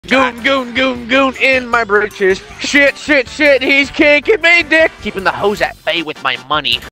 Goon, goon, goon, goon in my britches. Shit, shit, shit, he's kicking me dick. Keeping the hoes at bay with my money.